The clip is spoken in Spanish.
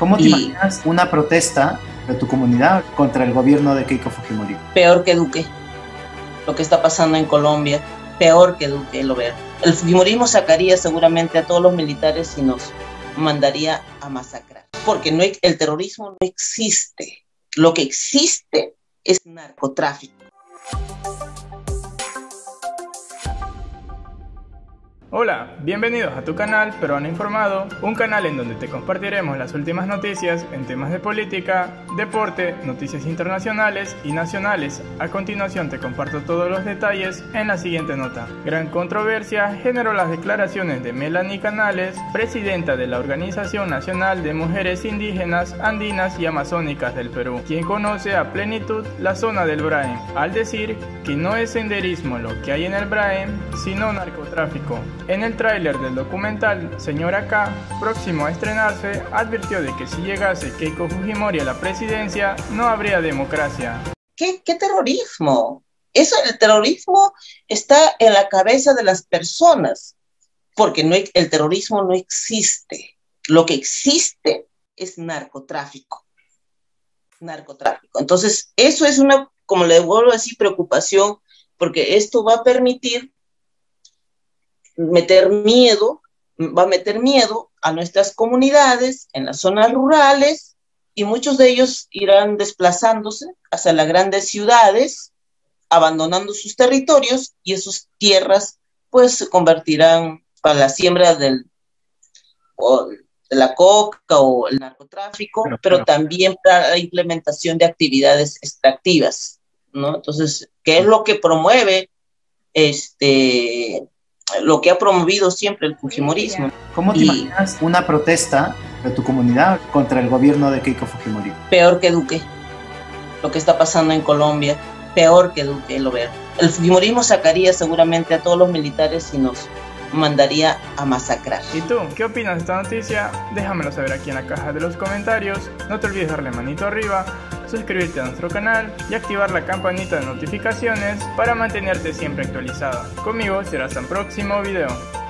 ¿Cómo te Y imaginas una protesta de tu comunidad contra el gobierno de Keiko Fujimori? peor que Duque, lo que está pasando en Colombia, peor que Duque, lo veo. El Fujimorismo sacaría seguramente a todos los militares y nos mandaría a masacrar. Porque el terrorismo no existe. Lo que existe es narcotráfico. Hola, bienvenidos a tu canal Peruano Informado, un canal en donde te compartiremos las últimas noticias en temas de política, deporte, noticias internacionales y nacionales. A continuación te comparto todos los detalles en la siguiente nota. Gran controversia generó las declaraciones de Melanie Canales, presidenta de la Organización Nacional de Mujeres Indígenas, Andinas y Amazónicas del Perú, quien conoce a plenitud la zona del Braem, al decir que no es senderismo lo que hay en el Braem, sino narcotráfico. En el tráiler del documental Señora K, próximo a estrenarse, advirtió de que si llegase Keiko Fujimori a la presidencia, no habría democracia. ¿Qué terrorismo? El terrorismo está en la cabeza de las personas, porque el terrorismo no existe. Lo que existe es narcotráfico. Entonces, eso es como le vuelvo a decir, preocupación, porque esto va a permitir va a meter miedo a nuestras comunidades en las zonas rurales y muchos de ellos irán desplazándose hacia las grandes ciudades, abandonando sus territorios y esas tierras pues se convertirán para la siembra de la coca o el narcotráfico, pero también para la implementación de actividades extractivas, ¿no? Entonces, ¿qué es lo que promueve lo que ha promovido siempre el Fujimorismo? ¿Cómo te imaginas una protesta de tu comunidad contra el gobierno de Keiko Fujimori? Peor que Duque, lo que está pasando en Colombia, peor que Duque, lo veo. El Fujimorismo sacaría seguramente a todos los militares y nos mandaría a masacrar. ¿Y tú? ¿Qué opinas de esta noticia? Déjamelo saber aquí en la caja de los comentarios. No te olvides darle manito arriba, suscribirte a nuestro canal y activar la campanita de notificaciones para mantenerte siempre actualizado. Conmigo será hasta el próximo video.